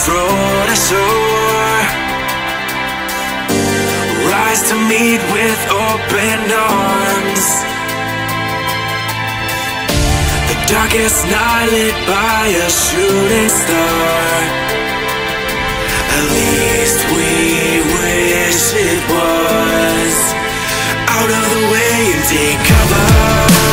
road ashore, rise to meet with open arms. The darkest night lit by a shooting star. At least we wish it was. Out of the way and take cover.